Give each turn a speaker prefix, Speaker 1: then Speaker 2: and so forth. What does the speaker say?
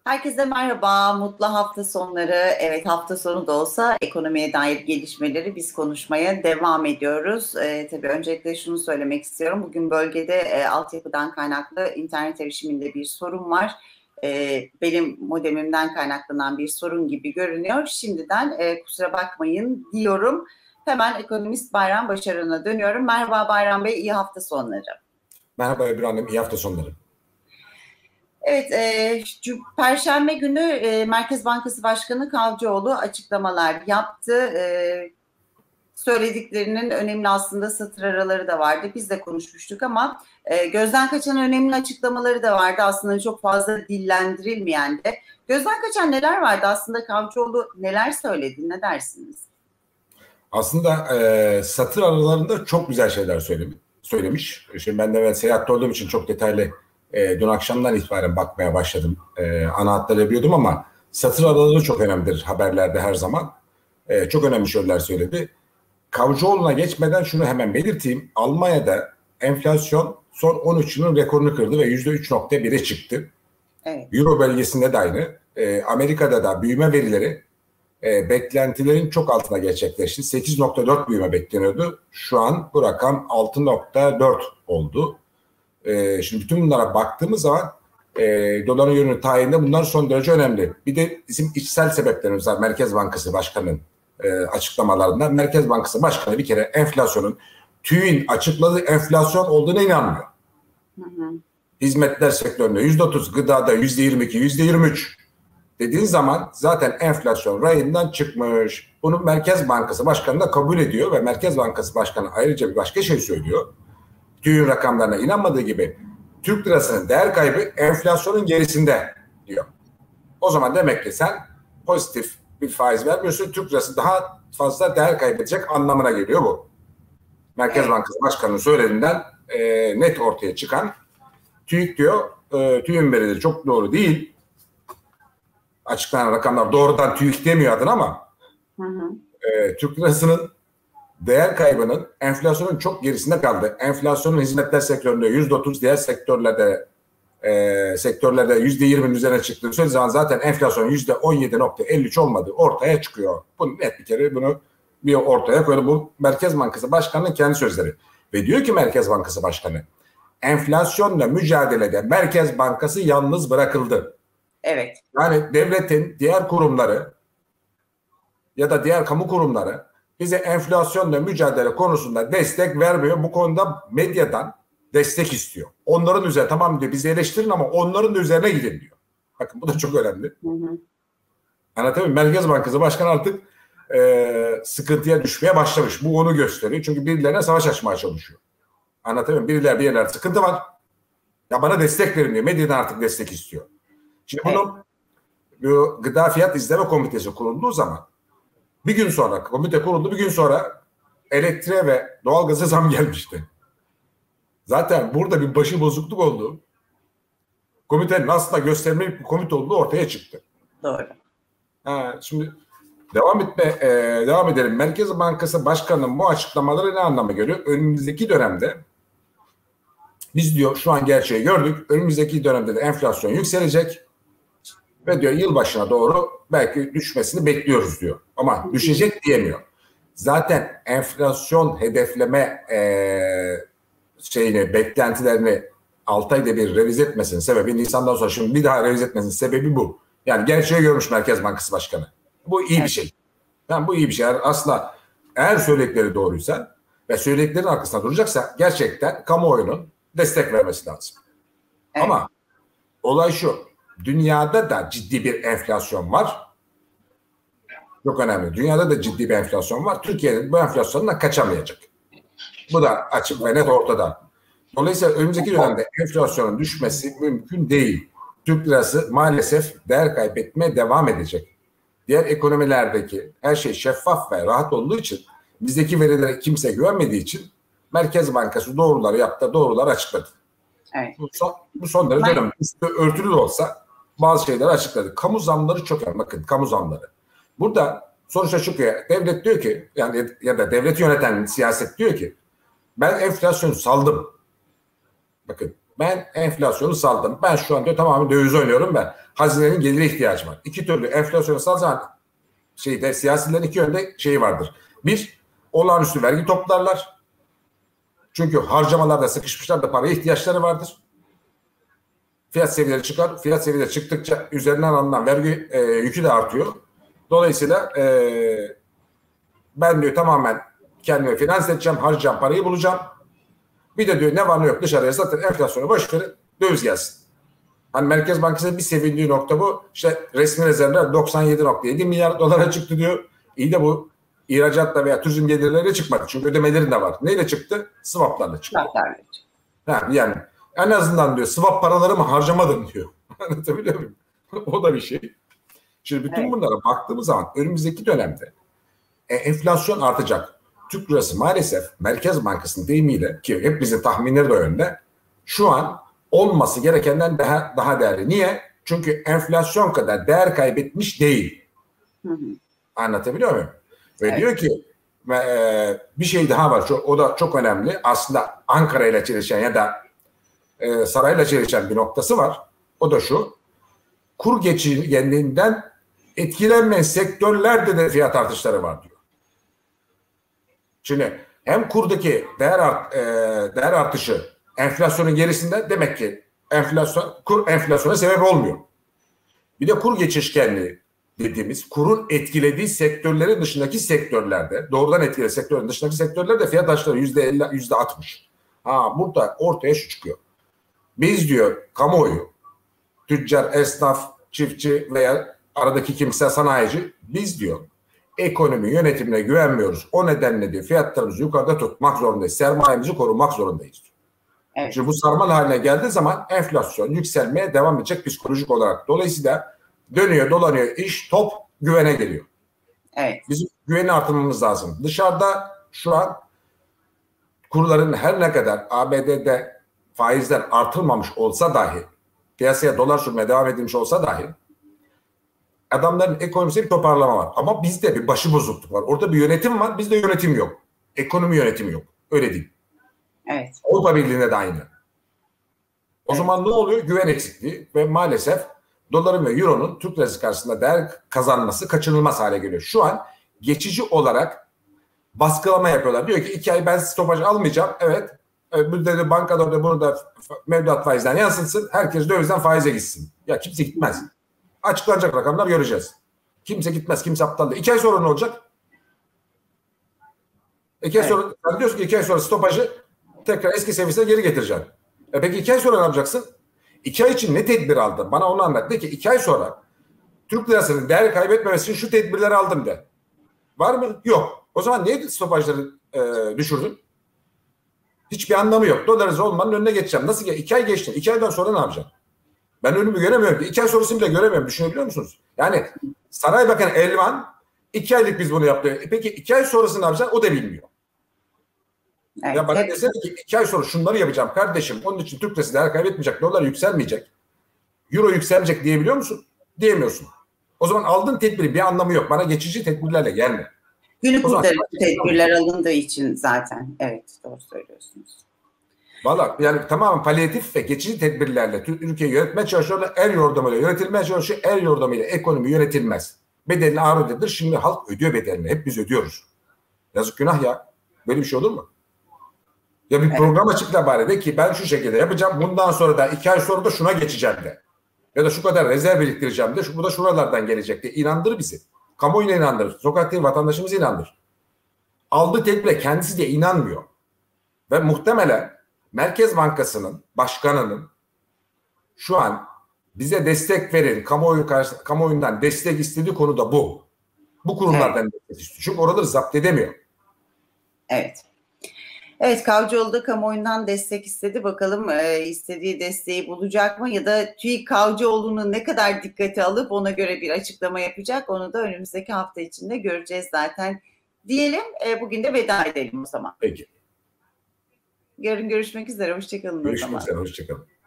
Speaker 1: Herkese merhaba, mutlu hafta sonları. Evet, hafta sonu da olsa ekonomiye dair gelişmeleri biz konuşmaya devam ediyoruz. Tabii öncelikle şunu söylemek istiyorum. Bugün bölgede altyapıdan kaynaklı internet erişiminde bir sorun var. Benim modemimden kaynaklanan bir sorun gibi görünüyor. Şimdiden kusura bakmayın diyorum. Hemen ekonomist Bayram Başaran'a dönüyorum. Merhaba Bayram Bey, iyi hafta sonları.
Speaker 2: Merhaba Ebru Hanım, iyi hafta sonları.
Speaker 1: Evet, Perşembe günü Merkez Bankası Başkanı Kavcıoğlu açıklamalar yaptı. Söylediklerinin önemli aslında satır araları da vardı. Biz de konuşmuştuk ama gözden kaçan önemli açıklamaları da vardı. Aslında çok fazla dillendirilmeyen de. Gözden kaçan neler vardı? Aslında Kavcıoğlu neler söyledi? Ne dersiniz?
Speaker 2: Aslında satır aralarında çok güzel şeyler söylemiş. Şimdi ben seyahatte olduğum için çok detaylı dün akşamdan itibaren bakmaya başladım. Ana hatları biliyordum ama satır araları çok önemlidir haberlerde her zaman. Çok önemli şeyler söyledi. Kavcıoğlu'na geçmeden şunu hemen belirteyim. Almanya'da enflasyon son 13 yılın rekorunu kırdı ve %3,1'e çıktı. Evet. Euro bölgesinde de aynı. Amerika'da da büyüme verileri beklentilerin çok altına gerçekleşti. 8,4 büyüme bekleniyordu. Şu an bu rakam 6,4 oldu. Şimdi bütün bunlara baktığımız zaman doların yönünü tayinde bunlar son derece önemli. Bir de bizim içsel sebeplerimiz var. Merkez Bankası Başkanı'nın açıklamalarında. Merkez Bankası Başkanı bir kere enflasyonun TÜİK'in açıkladığı enflasyon olduğuna inanmıyor. Hizmetler sektöründe %30, gıdada %22, %23 dediğin zaman zaten enflasyon rayından çıkmış. Bunu Merkez Bankası Başkanı da kabul ediyor ve Merkez Bankası Başkanı ayrıca bir başka şey söylüyor. TÜİK'in rakamlarına inanmadığı gibi Türk lirasının değer kaybı enflasyonun gerisinde diyor. O zaman demek ki sen pozitif bir faiz vermiyorsun. Türk lirası daha fazla değer kaybedecek anlamına geliyor bu. Merkez Bankası Başkanı'nın söylediğinden net ortaya çıkan TÜİK diyor. TÜİK'in verileri çok doğru değil. Açıklanan rakamlar doğrudan TÜİK demiyor adına ama Türk lirasının değer kaybının enflasyonun çok gerisinde kaldı. Enflasyonun hizmetler sektöründe %30, diğer sektörlerde %20'nin üzerine çıktığı söylediği zaman zaten enflasyon %17,53 olmadığı ortaya çıkıyor. Bunu net bir kere bir ortaya koydu. Bu Merkez Bankası Başkanı'nın kendi sözleri. Ve diyor ki Merkez Bankası Başkanı, enflasyonla mücadelede Merkez Bankası yalnız bırakıldı.
Speaker 1: Evet.
Speaker 2: Yani devletin diğer kurumları ya da diğer kamu kurumları bize enflasyonla mücadele konusunda destek vermiyor. Bu konuda medyadan destek istiyor. Onların üzerine tamam diyor bizi eleştirin ama onların da üzerine gidin diyor. Bakın bu da çok önemli. Anlatabiliyor muyum? Merkez Bankası Başkanı artık sıkıntıya düşmeye başlamış. Bu onu gösteriyor. Çünkü birilerine savaş açmaya çalışıyor. Anlatabiliyor muyum? Birileri bir yerlerde sıkıntı var. Ya bana destek verin diyor. Medyadan artık destek istiyor. Şimdi bunu bu Gıda Fiyat İzleme Komitesi kurulduğu zaman bir gün sonra komite kuruldu. Bir gün sonra elektriğe ve doğalgaza zam gelmişti. Zaten burada bir başı bozukluk oldu. Komitenin aslında göstermelik bir komite olduğu ortaya çıktı.
Speaker 1: Doğru.
Speaker 2: Şimdi devam edelim. Merkez Bankası Başkanı'nın bu açıklamaları ne anlama geliyor? Önümüzdeki dönemde biz diyor şu an gerçeği gördük. Önümüzdeki dönemde de enflasyon yükselecek. Ve diyor yılbaşına doğru belki düşmesini bekliyoruz diyor. Ama düşecek diyemiyor. Zaten enflasyon hedefleme beklentilerini 6 ayda bir revize etmesinin sebebi, Nisan'dan sonra şimdi bir daha revize etmesinin sebebi bu. Yani gerçeği görmüş Merkez Bankası Başkanı. Bu iyi bir şey. Yani bu iyi bir şey. Aslında eğer söyledikleri doğruysa ve söylediklerin arkasında duracaksa gerçekten kamuoyunun destek vermesi lazım. Evet. Ama olay şu. Dünyada da ciddi bir enflasyon var. Çok önemli. Dünyada da ciddi bir enflasyon var. Türkiye'nin bu enflasyondan kaçamayacak. Bu da açık ve net ortada. Dolayısıyla önümüzdeki dönemde enflasyonun düşmesi mümkün değil. Türk lirası maalesef değer kaybetmeye devam edecek. Diğer ekonomilerdeki her şey şeffaf ve rahat olduğu için bizdeki verilere kimse güvenmediği için Merkez Bankası doğruları yaptı, doğruları açıkladı. Evet. Bu son derece önemli. Üstü örtülü de olsa bazı şeyleri açıkladı. Kamu zamları çok önemli. Bakın kamu zamları. Burada sonuçta çıkıyor. Devlet diyor ki yani ya da devleti yöneten siyaset diyor ki ben enflasyonu saldım. Bakın ben enflasyonu saldım. Ben şu an diyor tamamen döviz oynuyorum ben. hazinenin gelire ihtiyacı var. İki türlü enflasyonsal zaman siyasilerin iki yönde şeyi vardır. Bir, olağanüstü vergi toplarlar. Çünkü harcamalarda sıkışmışlar da paraya ihtiyaçları vardır. Fiyat seviyeleri çıkar. Fiyat seviyeleri çıktıkça üzerinden alınan vergi yükü de artıyor. Dolayısıyla ben diyor tamamen kendimi finanse edeceğim, harcayacağım parayı bulacağım. Bir de diyor ne var ne yok dışarıya zaten enflasyonu boş verin, döviz gelsin. Hani Merkez Bankası'nın bir sevindiği nokta bu. İşte resmi rezervler 97,7 milyar dolara çıktı diyor. İyi de bu ihracatla veya turizm gelirleriyle çıkmadı. Çünkü ödemelerin de var. Neyle çıktı? Swaplarla çıktı. Yani en azından diyor swap paralarımı harcamadım diyor. Anlatabiliyor muyum? O da bir şey. Şimdi bütün bunlara baktığımız zaman önümüzdeki dönemde enflasyon artacak. Türk lirası maalesef Merkez Bankası'nın deyimiyle ki hepimizin tahminleri de önde şu an olması gerekenden daha değerli. Niye? Çünkü enflasyon kadar değer kaybetmiş değil. Anlatabiliyor muyum? Ve diyor ki bir şey daha var. O da çok önemli. Aslında Ankara ile çelişen ya da sarayla çelişen bir noktası var. O da şu. Kur geçirgenliğinden etkilenmeyen sektörlerde de fiyat artışları var diyor. Şimdi hem kurdaki değer artışı enflasyonun gerisinde demek ki kur enflasyona sebep olmuyor. Bir de kur geçişkenliği dediğimiz kurun etkilediği sektörlerin dışındaki sektörlerde doğrudan etkilediği sektörlerin dışındaki sektörlerde fiyat artışları %50, %60. Burada ortaya şu çıkıyor. Biz diyor kamuoyu, tüccar, esnaf, çiftçi veya aradaki kimse sanayici biz diyor ekonomi yönetimine güvenmiyoruz. O nedenle diyor fiyatlarımızı yukarıda tutmak zorundayız. Sermayemizi korumak zorundayız. Evet. Şimdi bu sarmal haline geldiği zaman enflasyon yükselmeye devam edecek psikolojik olarak. Dolayısıyla dönüyor dolanıyor iş top güvene geliyor. Evet. Bizim güveni artırmamız lazım. Dışarıda şu an kurların her ne kadar ABD'de faizler artırmamış olsa dahi piyasaya dolar sürmeye devam edilmiş olsa dahi adamların ekonomisinde bir toparlama var. Ama bizde bir başıbozukluk var. Orada bir yönetim var. Bizde yönetim yok. Ekonomi yönetimi yok. Öyle değil. Evet. Avrupa Birliği'nde de aynı. O zaman ne oluyor? Güven eksikliği ve maalesef doların ve euronun Türk lirası karşısında değer kazanması kaçınılmaz hale geliyor. Şu an geçici olarak baskılama yapıyorlar. Diyor ki 2 ay ben stopaj almayacağım. Evet. Burada bankada da bunu da mevduat faizden yansıtsın. Herkes dövizden faize gitsin. Ya kimse gitmez. Açıklanacak rakamlar göreceğiz. Kimse gitmez. Kimse aptal değil. 2 ay sonra ne olacak? 2 ay sonra sen diyorsun ki 2 ay sonra stopajı tekrar eski seviyesine geri getireceğim. Peki 2 ay sonra ne yapacaksın? 2 ay için ne tedbir aldın? Bana onu anlat. De ki 2 ay sonra Türk lirasının değer kaybetmemesi için şu tedbirleri aldım de. Var mı? Yok. O zaman niye stopajları düşürdün? Hiçbir anlamı yok. Dolarız olmanın önüne geçeceğim. Nasıl? 2 ay geçti. 2 aydan sonra ne yapacağım? Ben önümü göremiyorum ki. 2 ay sonrasını bile göremiyorum. Düşünebiliyor musunuz? Yani Saray Bakanı Elvan 2 aylık biz bunu yaptık. Peki 2 ay sonrasını ne yapacaksın? O da bilmiyor. Evet, ya bana desene ki 2 ay sonra şunları yapacağım kardeşim. Onun için Türk lirası değer kaybetmeyecek. Dolar yükselmeyecek. Euro yükselecek diyebiliyor musun? Diyemiyorsun. O zaman aldığın tedbiri bir anlamı yok. Bana geçici tedbirlerle gelme.
Speaker 1: Günü kurtarıcı tedbirler alındığı için zaten. Evet, doğru söylüyorsunuz.
Speaker 2: Valla yani tamamen palyatif ve geçici tedbirlerle ülkeyi yönetmeye çalışıyorlar. El yordamıyla yönetilmeye çalışıyor. El yordamıyla ekonomi yönetilmez. Bedelini ağır ödedir. Şimdi halk ödüyor bedelini. Hep biz ödüyoruz. Yazık günah ya. Böyle bir şey olur mu? Ya bir program açıkla bari de ki ben şu şekilde yapacağım. Bundan sonra da 2 ay sonra da şuna geçeceğim de. Ya da şu kadar rezerv biriktireceğim de. Bu da şuralardan gelecek de. İnandır bizi. Kamuoyuna inandırır. Sokaktaki vatandaşımızı inandırır. Aldığı tedbire kendisi de inanmıyor. Ve muhtemelen Merkez Bankası'nın başkanının şu an bize destek verin, kamuoyundan destek istediği konu da bu. Bu kurumlardan destek istiyor. Çünkü oraları zapt edemiyor.
Speaker 1: Evet. Evet, Kavcıoğlu da kamuoyundan destek istedi. Bakalım istediği desteği bulacak mı? Ya da TÜİK Kavcıoğlu'nu ne kadar dikkate alıp ona göre bir açıklama yapacak? Onu da önümüzdeki hafta içinde göreceğiz zaten. Diyelim bugün de veda edelim o zaman.
Speaker 2: Peki.
Speaker 1: Yarın görüşmek üzere. Hoşçakalın.
Speaker 2: Görüşmek üzere. Hoşçakalın.